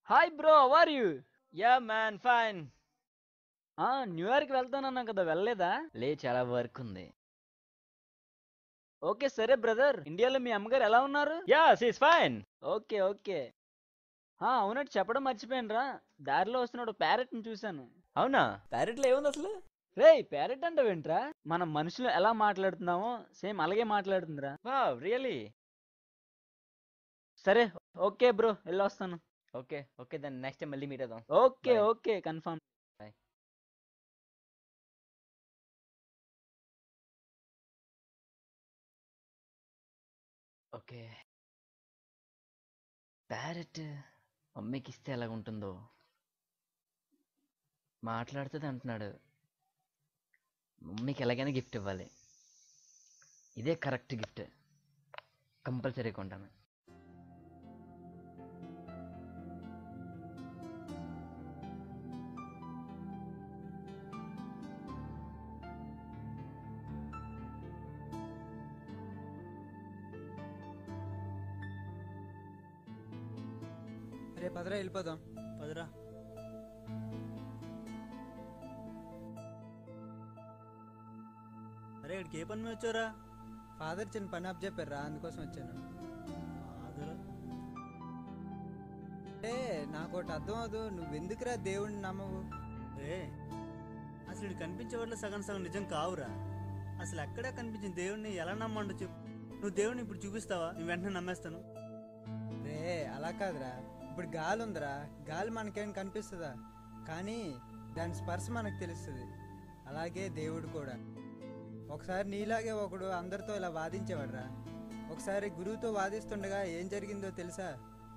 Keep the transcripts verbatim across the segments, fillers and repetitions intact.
Hi bro, how are you? Yeah man, fine. ఆ New York వెళ్తానన్నా కదా, వెళ్ళలేదా? లే, చాలా వర్క్ ఉంది. ఓకే సరే బ్రదర్, ఇండియాలో మీ అమ్మగారు ఎలా ఉన్నారు? Yeah she's fine. Okay okay. ఆ అవునట్టు చెప్పడం మర్చిపోయానురా, దారిలో వస్తున్నప్పుడు ప్యారెట్ ని చూశాను. అవునా? ప్యారెట్లో ఏముంది అసలు? రే, ప్యారెట్ అంటావేంట్రా? మనం మనుషులు ఎలా మాట్లాడుతున్నామో సేమ్ అలాగే మాట్లాడుతుందిరా. Wow, really? సరే, ఓకే బ్రో, వెళ్ళొస్తాను. ఓకే ఓకే, దాన్ని నెక్స్ట్ టైం మళ్ళీ మీట్ అవుదాం. Okay Bye. Okay, confirm. Bye. Okay. Parrot మమ్మీకి ఇస్తే ఎలాగుంటుందో. మాట్లాడుతుంది అంటున్నాడు. మమ్మీకి ఎలాగైనా గిఫ్ట్ ఇవ్వాలి. ఇదే కరెక్ట్ గిఫ్ట్. కంపల్సరీ కొంటాను. అరే పదరా వెళ్ళిపోదాం. పదరా. అరే ఇక్కడికి ఏ పని మీద వచ్చారా? ఫాదర్ చిన్న పని అప్ చెప్పారా, అందుకోసం వచ్చాను. ఫాదర్ అంటే నాకు ఒకటి అర్థం అవదు, నువ్వెందుకురా దేవుడిని నమ్మవు? రే, అసలు ఇటు కనిపించే వాళ్ళు సగం సగం నిజం కావురా. అసలు ఎక్కడే కనిపించిన దేవుడిని ఎలా నమ్మండు చెప్పు. నువ్వు దేవుడిని ఇప్పుడు చూపిస్తావా? నేను వెంటనే నమ్మేస్తాను. రే అలా కాదురా, ఇప్పుడు గాలి ఉందిరా, గాలి మనకేం కనిపిస్తుందా? కానీ దాని స్పర్శ మనకు తెలుస్తుంది. అలాగే దేవుడు కూడా. ఒకసారి నీలాగే ఒకడు అందరితో ఇలా వాదించేవాడురా. ఒకసారి గురువుతో వాదిస్తుండగా ఏం జరిగిందో తెలుసా?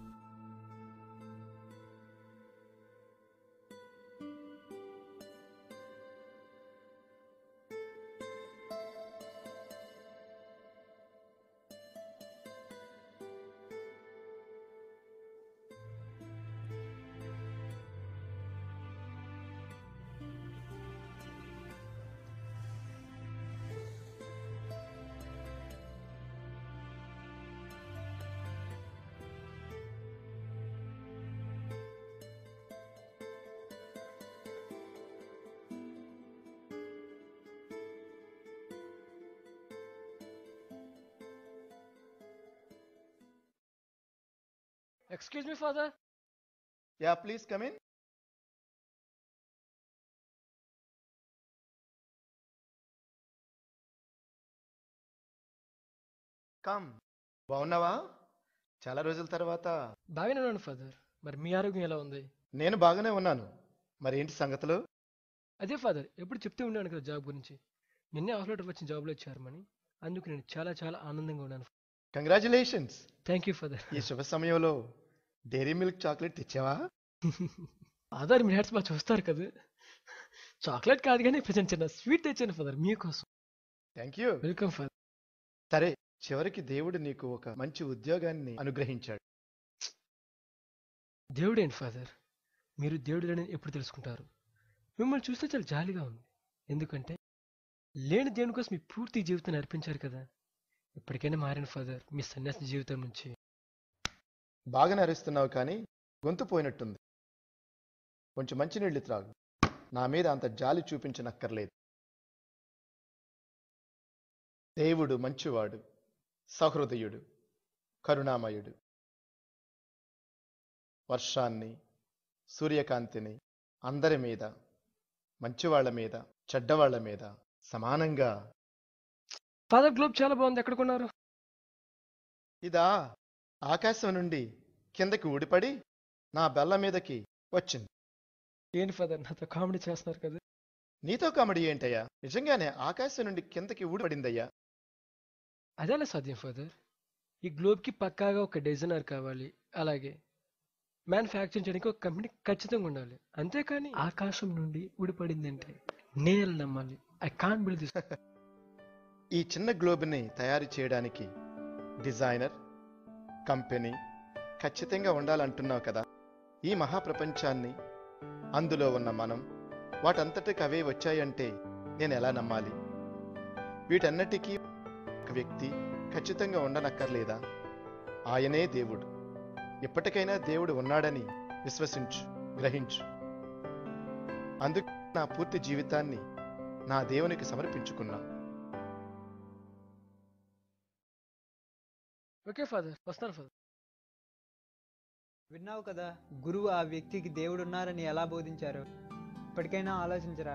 Excuse me, father. Yeah, please come in. Come. బాగున్నావా? చాలా రోజుల తర్వాత. బాగానే ఉన్నాను ఫాదర్. మరి మీ ఆరోగ్యం ఎలా ఉంది? నేను బాగానే ఉన్నాను. మరి ఏంటి సంగతులు? అదే ఫాదర్, ఎప్పుడు చెప్తూ ఉన్నాను కదా జాబ్ గురించి. నిన్నే ఆఫ్ లెటర్ వచ్చిన జాబ్లో ఇచ్చారమని. అందుకు నేను చాలా చాలా ఆనందంగా ఉన్నాను. కంగ్రాచులేషన్స్. Thank you father. ఈ శుభ సమయంలో డైరీ మిల్క్ చాక్లెట్ తెచ్చావా? ఫాదర్ మీ హ్యాట్స్ బాగా చూస్తారు కదా. చాక్లెట్ కాదు కానీ ప్రజెంట్ చిన్న స్వీట్ తెచ్చాను ఫాదర్ మీకోసం. Thank you. Welcome father. సరే, చివరికి దేవుడు నీకు ఒక మంచి ఉద్యోగాన్ని అనుగ్రహించాడు. దేవుడేంటి ఫాదర్, మీరు దేవుడు ఎప్పుడు తెలుసుకుంటారు? మిమ్మల్ని చూస్తే చాలా జాలిగా ఉంది. ఎందుకంటే లేని దేవుని కోసం మీ పూర్తి జీవితాన్ని అర్పించారు కదా. ఇప్పటికైనా మారిన ఫాదర్ మీ సన్యాసి జీవితం నుంచి. బాగానే అరుస్తున్నావు కానీ గొంతు పోయినట్టుంది. కొంచెం మంచినీళ్ళు త్రాగు. నా మీద అంత జాలి చూపించనక్కర్లేదు. దేవుడు మంచివాడు, సహృదయుడు, కరుణామయుడు. వర్షాన్ని, సూర్యకాంతిని అందరి మీద, మంచివాళ్ల మీద, చెడ్డవాళ్ల మీద సమానంగా. ఫాదర్ గ్లోబ్ చాలా బాగుంది, ఎక్కడ కొన్నారు? ఇదా ఆకాశం నుండి కిందకి ఊడిపడి నా బెల్ల మీదకి వచ్చింది. ఏంటి ఫాదర్ నాతో కామెడీ చేస్తున్నారు కదా? నీతో కామెడీ ఏంటయ్యా? నిజంగానే ఆకాశం నుండి కిందకి ఊడిపడిందయ్యా. అదేలా సాధ్యం ఫాదర్? ఈ గ్లోబ్కి పక్కాగా ఒక డిజైనర్ కావాలి, అలాగే మ్యానుఫ్యాక్చర్ చేయడానికి ఒక కంపెనీ ఖచ్చితంగా ఉండాలి. అంతేకాని ఆకాశం నుండి ఊడిపడిందంటే నేను నమ్మాలి. I can't believe this. ఈ చిన్న గ్లోబ్ని తయారు చేయడానికి డిజైనర్, కంపెనీ ఖచ్చితంగా ఉండాలంటున్నావు కదా. ఈ మహాప్రపంచాన్ని, అందులో ఉన్న మనం, వాటంతటికి అవే వచ్చాయంటే నేను ఎలా నమ్మాలి? వీటన్నిటికీ ఒక వ్యక్తి ఖచ్చితంగా ఉండనక్కర్లేదా? ఆయనే దేవుడు. ఎప్పటికైనా దేవుడు ఉన్నాడని విశ్వసించు, గ్రహించు. అందుకు నా పూర్తి జీవితాన్ని నా దేవునికి సమర్పించుకున్నా. ఓకే ఫాదర్, వస్తాను ఫాదర్. విన్నావు కదా గురువు ఆ వ్యక్తికి దేవుడు ఉన్నారని ఎలా బోధించారు. ఇప్పటికైనా ఆలోచించరా.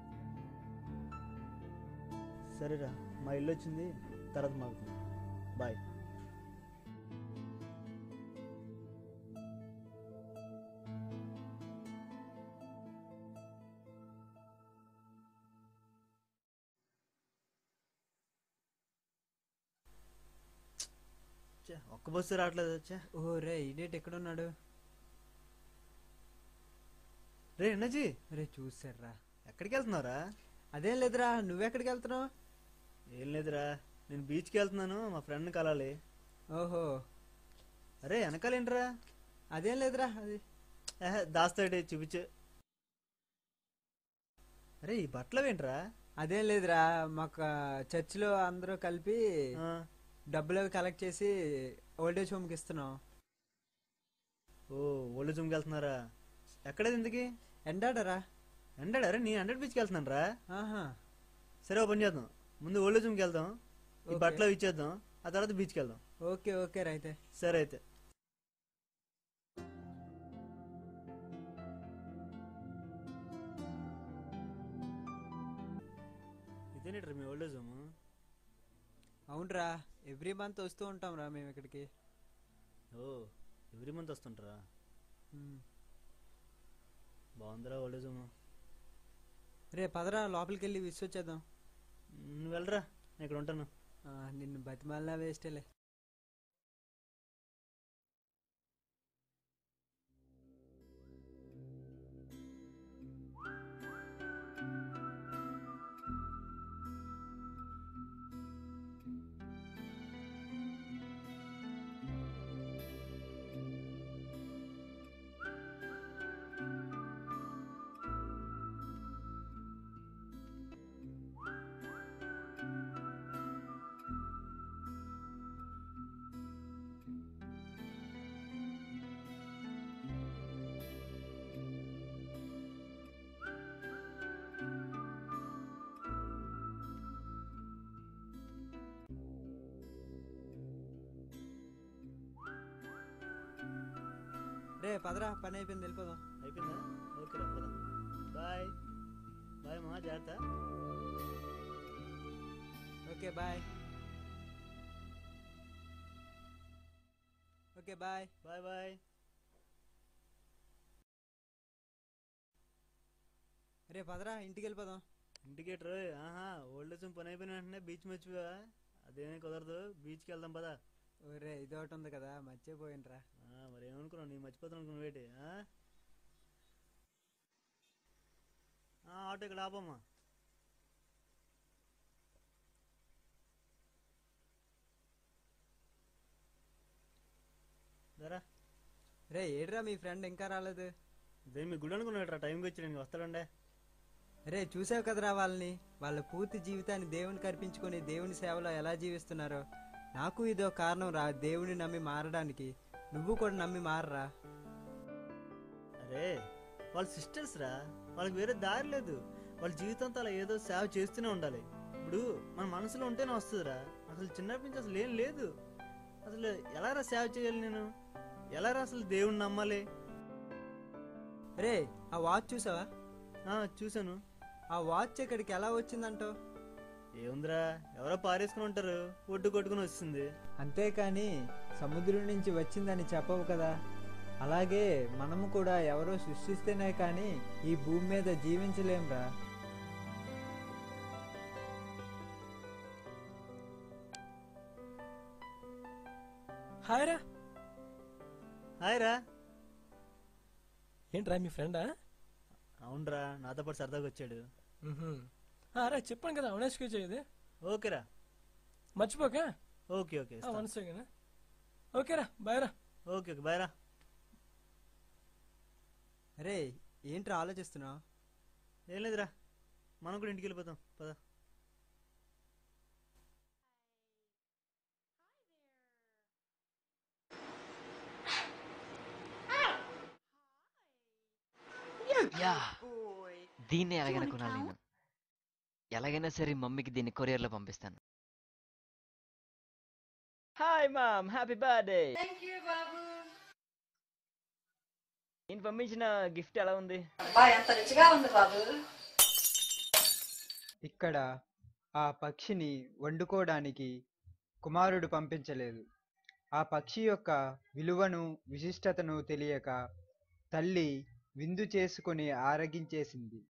సరేరా, మా ఇల్లు వచ్చింది, తర్వాత మాట్లాడుకుందాం. బాయ్. ఒక్క బస్సు రావట్లేదు. వచ్చా. ఓ రే, ఇడేట్ ఎక్కడున్నాడు? రే ఎన్నజీ. రే చూసారా, ఎక్కడికి వెళ్తున్నారా? అదేం లేదురా, నువ్వెక్కడికి వెళ్తున్నావు? ఏం లేదురా, నేను బీచ్కి వెళ్తున్నాను, మా ఫ్రెండ్ని కలాలి. ఓహో, అరే వెనకాలేంట్రా? అదేం లేదురా, అది దాస్తాడే చూపించు. అరే ఈ బట్టలు ఏంట్రా? అదేం లేదురా, మాకు చర్చిలో అందరూ కలిపి డబ్బులు అవి కలెక్ట్ చేసి ఓల్డేజ్ హోమ్కి ఇస్తున్నాం. ఓ ఓల్డేజ్ హోమ్కి వెళ్తున్నారా? ఎక్కడేది ఇందుకి? ఎండాడరా. ఎండాడారా? నేను ఎండాడు బీచ్కి వెళ్తున్నాను రా. ఆహా, సరే ఓ పని చేద్దాం, ముందు ఓల్డేజ్ హోమ్కి వెళ్దాం, ఈ బట్టలు ఇచ్చేద్దాం, ఆ తర్వాత బీచ్కి వెళ్దాం. ఓకే ఓకే రా అయితే. సరే అయితే. ఇదేనేట్రా మీ ఓల్డేజ్ హోమ్? అవునరా, ఎవ్రీ మంత్ వస్తూ ఉంటాం రా మేము ఇక్కడికి. ఓ ఎవ్రీ మంత్ వస్తుంటారా? బాగుందిరా ఓల్డేజ్ హోమ్. రే పదరా, లోపలికి వెళ్ళి విసి వచ్చేద్దాం. నువ్వు వెళ్ళరా, నేను ఇక్కడ ఉంటాను. నిన్ను బతిమాలినా వేస్టేలే. రే పదరా, పని అయిపోయింది, వెళ్ళిపోదాం. అయిపోయిందా? ఓకే రా, పద. బాయ్ బాయ్ మా, జాగ్రత్త. Okay bye. Okay bye bye bye. రే పదరా, ఇంటికి వెళ్ళిపోదాం. ఇంటికి రే. ఆహా, ఓల్డ్ ఏజ్ పని అయిపోయిన వెంటనే బీచ్ మర్చిపోయా? అదేమీ కుదరదు, బీచ్కి వెళ్దాం పదా. ఒరే ఇది ఒకటి ఉంది కదా, మర్చిపోయినరా. మరి ఏమనుకున్నావు, నీ మర్చిపోతాను అనుకున్నావు వేటి? ఆటో ఇక్కడ ఆపమ్మా. దరా రే, ఏడ్రా మీ ఫ్రెండ్ ఇంకా రాలేదు? అదే మీ గుడి అనుకున్నాడు, టైంకి వచ్చి నేను వస్తాడండే. రే చూసావు కదరా వాళ్ళని, వాళ్ళ పూర్తి జీవితాన్ని దేవునికి అర్పించుకొని దేవుని సేవలో ఎలా జీవిస్తున్నారో. నాకు ఇదో కారణం రా, దేవుని నమ్మి మారడానికి. నువ్వు కూడా నమ్మి మారరా. అరే వాళ్ళ సిస్టర్స్ రా, వాళ్ళకి వేరే దారి లేదు. వాళ్ళ జీవితంతో అలా ఏదో సేవ చేస్తూనే ఉండాలి. ఇప్పుడు మన మనసులో ఉంటేనే వస్తుందిరా. అసలు చిన్నప్పటి నుంచి అసలు ఏం లేదు. అసలు ఎలా రా సేవ చేయాలి నేను? ఎలా రా అసలు దేవుణ్ణి నమ్మాలి? రే ఆ వాచ్ చూసావా? చూసాను. ఆ వాచ్ ఇక్కడికి ఎలా వచ్చిందంటావు? ఏముందిరా, ఎవరో పారేసుకుని ఉంటారు, ఒడ్డు కొట్టుకుని వస్తుంది. అంతేకాని సముద్రం నుంచి వచ్చిందని చెప్పవు కదా. అలాగే మనము కూడా ఎవరో సృష్టిస్తేనే కానీ ఈ భూమి మీద జీవించలేంరా. హాయ్ రా. హాయ్ రా. ఏంట్రా మీ ఫ్రెండా? అవునరా, నాతో పాటు సరదాగా వచ్చాడు. రా చెప్పాను కదా, అవనాష్కి చేయదు. ఓకేరా, మర్చిపోకా. Okay okay one second. ఓకేరా, బాయ్ రా. ఓకే ఓకే బాయ్ రా. అరే ఏంట్రా ఆలోచిస్తున్నావు? ఏం లేదురా, మనం కూడా ఇంటికి వెళ్ళిపోతాం పద. యా దీన్ని ఎలాగైనా కొనాలి నేను. ఎలాగైనా సరే మమ్మీకి దీన్ని కొరియర్లో పంపిస్తాను. Hi mom, happy birthday. నేను పంపించిన గిఫ్ట్ ఎలా ఉంది? ఇక్కడ ఆ పక్షిని వండుకోవడానికి కుమారుడు పంపించలేదు. ఆ పక్షి యొక్క విలువను విశిష్టతను తెలియక తల్లి విందు చేసుకుని ఆరగించేసింది.